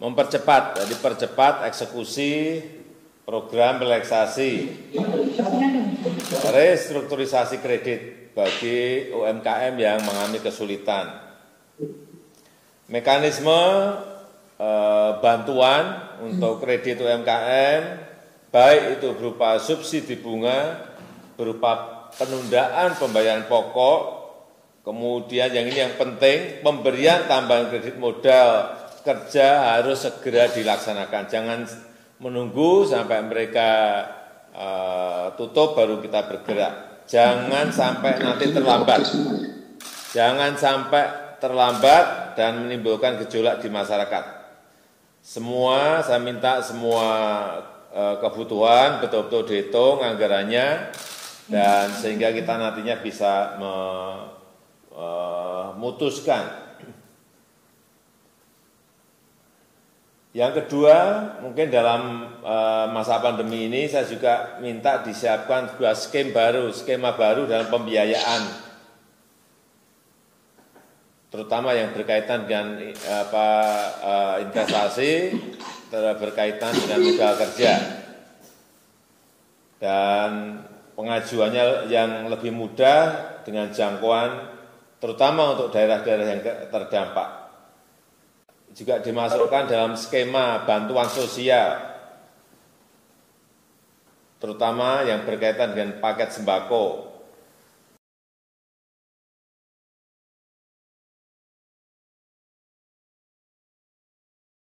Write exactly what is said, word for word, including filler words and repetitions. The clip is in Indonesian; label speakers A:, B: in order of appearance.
A: mempercepat, jadi percepat eksekusi program relaksasi restrukturisasi kredit bagi U M K M yang mengalami kesulitan. Mekanisme eh, bantuan untuk kredit U M K M, baik itu berupa subsidi bunga, berupa penundaan pembayaran pokok, kemudian yang ini yang penting, pemberian tambahan kredit modal kerja harus segera dilaksanakan. Jangan menunggu sampai mereka uh, tutup baru kita bergerak. Jangan sampai nanti terlambat. Jangan sampai terlambat dan menimbulkan gejolak di masyarakat. Semua, saya minta semua uh, kebutuhan betul-betul dihitung anggarannya, dan sehingga kita nantinya bisa memutuskan. Yang kedua, mungkin dalam uh, masa pandemi ini saya juga minta disiapkan sebuah skema baru, skema baru dalam pembiayaan, terutama yang berkaitan dengan apa, uh, investasi, berkaitan dengan modal kerja, dan pengajuannya yang lebih mudah dengan jangkauan, terutama untuk daerah-daerah yang terdampak. Juga dimasukkan dalam skema bantuan sosial, terutama yang berkaitan dengan paket sembako,